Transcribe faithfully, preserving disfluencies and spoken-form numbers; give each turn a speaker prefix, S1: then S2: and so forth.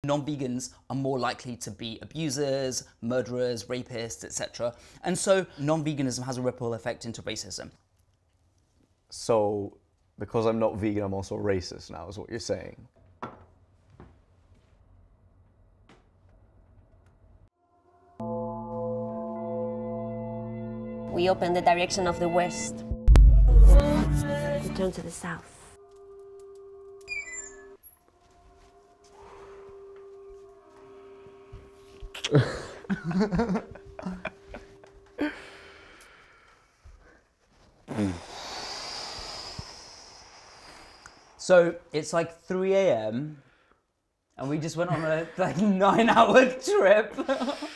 S1: non-vegans are more likely to be abusers, murderers, rapists, et cetera. And so non-veganism has a ripple effect into racism.
S2: So, because I'm not vegan, I'm also racist now, is what you're saying?
S3: We open the direction of the west. We turn to the south.
S1: So it's like three A M and we just went on a like nine hour trip.